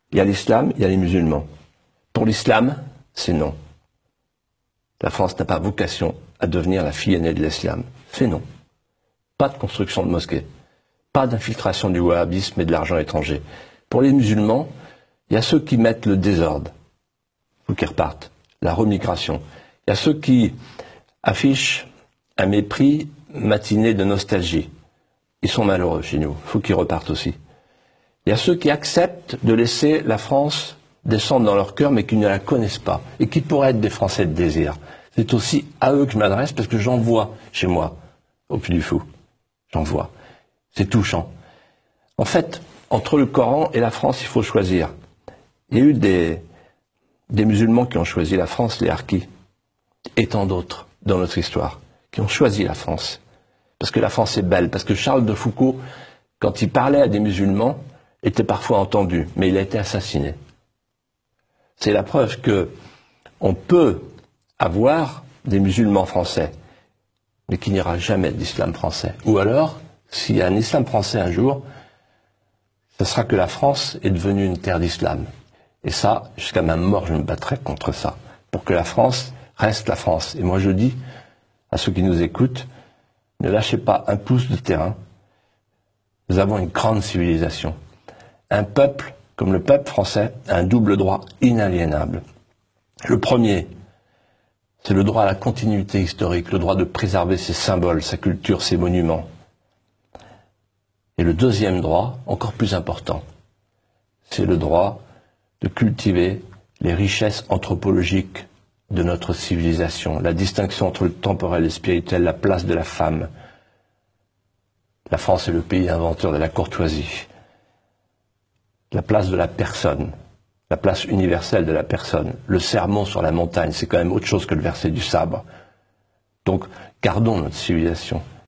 Il y a l'islam, il y a les musulmans. Pour l'islam, c'est non. La France n'a pas vocation à devenir la fille aînée de l'islam. C'est non. Pas de construction de mosquées. Pas d'infiltration du wahhabisme et de l'argent étranger. Pour les musulmans, il y a ceux qui mettent le désordre. Il faut qu'ils repartent. La remigration. Il y a ceux qui affichent un mépris matiné de nostalgie. Ils sont malheureux chez nous. Il faut qu'ils repartent aussi. Il y a ceux qui acceptent de laisser la France descendre dans leur cœur, mais qui ne la connaissent pas, et qui pourraient être des Français de désir. C'est aussi à eux que je m'adresse, parce que j'en vois chez moi, au Puy du Fou. J'en vois. C'est touchant. En fait, entre le Coran et la France, il faut choisir. Il y a eu des musulmans qui ont choisi la France, les harkis, et tant d'autres dans notre histoire, qui ont choisi la France. Parce que la France est belle, parce que Charles de Foucault, quand il parlait à des musulmans, était parfois entendu, mais il a été assassiné. C'est la preuve que on peut avoir des musulmans français, mais qu'il n'y aura jamais d'islam français. Ou alors, s'il y a un islam français un jour, ce sera que la France est devenue une terre d'islam. Et ça, jusqu'à ma mort, je me battrai contre ça, pour que la France reste la France. Et moi je dis à ceux qui nous écoutent, ne lâchez pas un pouce de terrain. Nous avons une grande civilisation. Un peuple, comme le peuple français, a un double droit inaliénable. Le premier, c'est le droit à la continuité historique, le droit de préserver ses symboles, sa culture, ses monuments. Et le deuxième droit, encore plus important, c'est le droit de cultiver les richesses anthropologiques de notre civilisation, la distinction entre le temporel et le spirituel, la place de la femme. La France est le pays inventeur de la courtoisie. La place de la personne, la place universelle de la personne. Le sermon sur la montagne, c'est quand même autre chose que le verset du sabre. Donc, gardons notre civilisation.